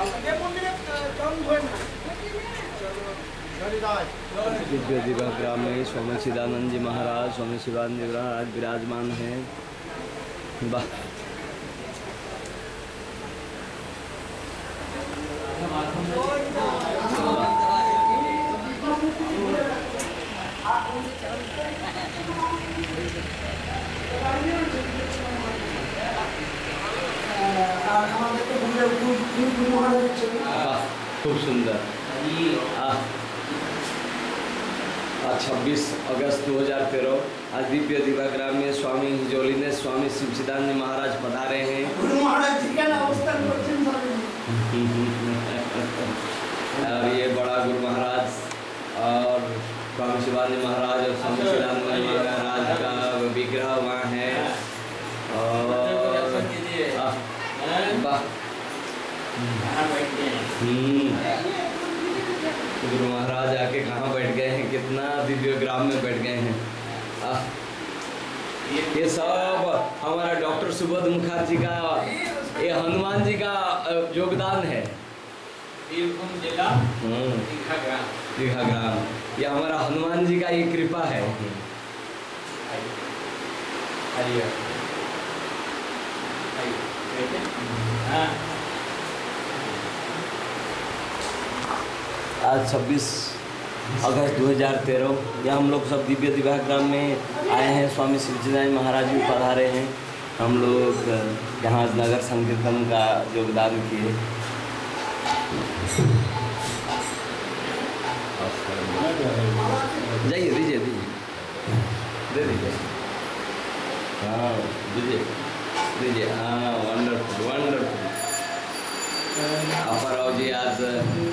दिव्य दिव्य ग्राम में स्वामी चिदानंद जी महाराज, स्वामी शिवानंद जी महाराज विराजमान हैं। वाह, खूब सुंदर। 26 अगस्त 2013 आज दिव्य दिवाग्राम में स्वामी हिजोली ने स्वामी शिवचिदानंद महाराज पधारे हैं। और ये बड़ा गुरु महाराज और स्वामी शिवानंद महाराज और स्वामी चिदानंद महाराज का विग्रह वहाँ है। और गुरु महाराज आके कहाँ बैठ गए हैं, कितना दिव्य ग्राम में बैठ गए हैं। ये सब हमारा डॉक्टर सुबोध मुखर्जी का, ये हनुमान जी का योगदान है। बीरभूम जिला दीघा ग्राम, ये हमारा हनुमान जी का ये कृपा है। आज 26 अगस्त 2013 यहाँ हम लोग सब दिव्य दिवाग्राम में आए हैं। स्वामी शिवचिदानंद महाराज भी पधारे हैं। हम लोग यहाँ नगर संकीर्तन का योगदान किए। जाइए, दीजिए दे दीजिए। हाँ दीजिए। हाँ, वंडरफुल। अपाराव जी आज